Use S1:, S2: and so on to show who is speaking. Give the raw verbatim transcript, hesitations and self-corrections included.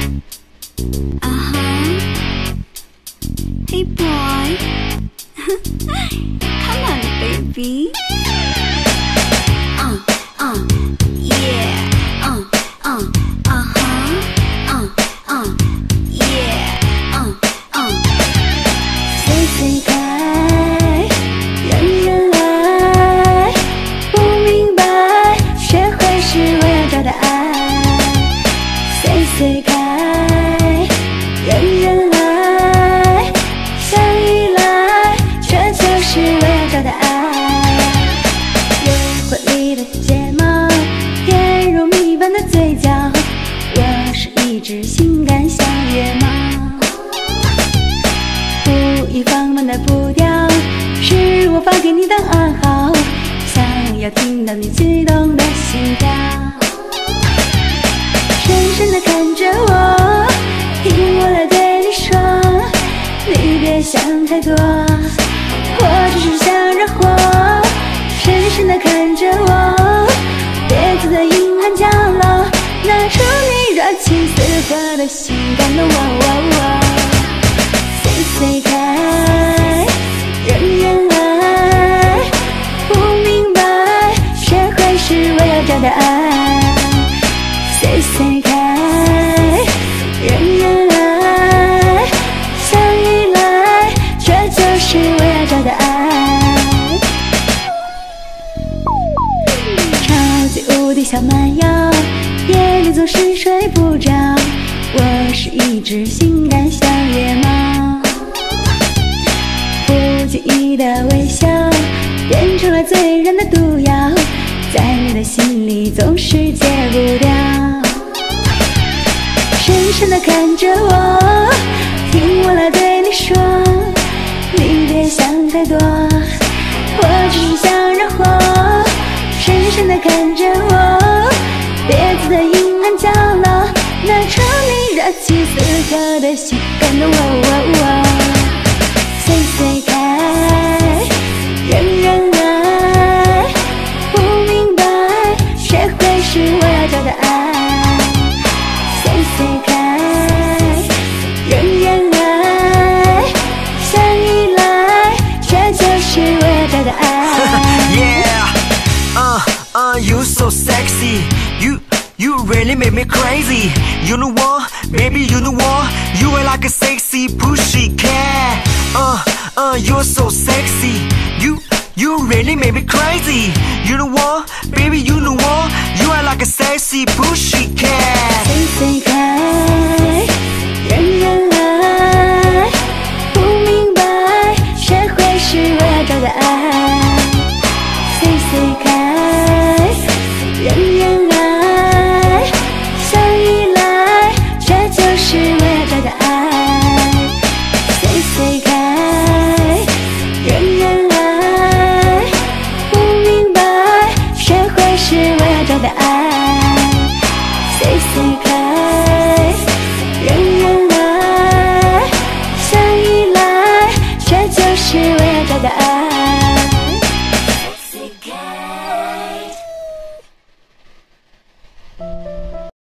S1: Uh-huh. Hey boy. Come on, baby. Uh, uh, yeah. Uh, uh, uh-huh. Uh, uh, yeah. Uh, uh.
S2: 随随开，人人爱，不明白，谁会是我要找的爱？随随开，人人爱，相依赖，这就是我要找的爱。诱惑里的睫毛，甜如蜜般的嘴角，我是一只性感小野猫。不以放慢的步调，是我发给你的暗号，想要听到你激动的心跳。深深地看着我，听我来对你说，你别想太多，我只是想惹火。深深地看着我，别坐在阴暗角落，拿出你热情似火的性感的我我我。随随开，人人爱，不明白，谁会是我要找的爱？随随开，人人爱，相依赖，这就是我要找的爱。超级无敌小蛮腰，夜里总是睡不着，我是一只性感小野猫。不经意的微笑，变成了醉人的毒药，在你的心里总是戒不掉。深深地看着我，听我来对你说，你别想太多，我只是想惹火。深深地看着我，别坐在阴暗角落，拿出你热情似火的性感的我我我。随随开，人人爱，不明白，谁会是我要找的爱？随随开，人人爱，相依赖，这就是我要找的爱。
S3: Yeah, uh, uh, you so sexy, you, you really make me crazy. You know what, baby, you know what, you are like a sexy pussycat. Uh, uh, you're so sexy, you, you really make me crazy. You know what, baby, you know what, you are like a sexy pussycat.
S2: 随随开。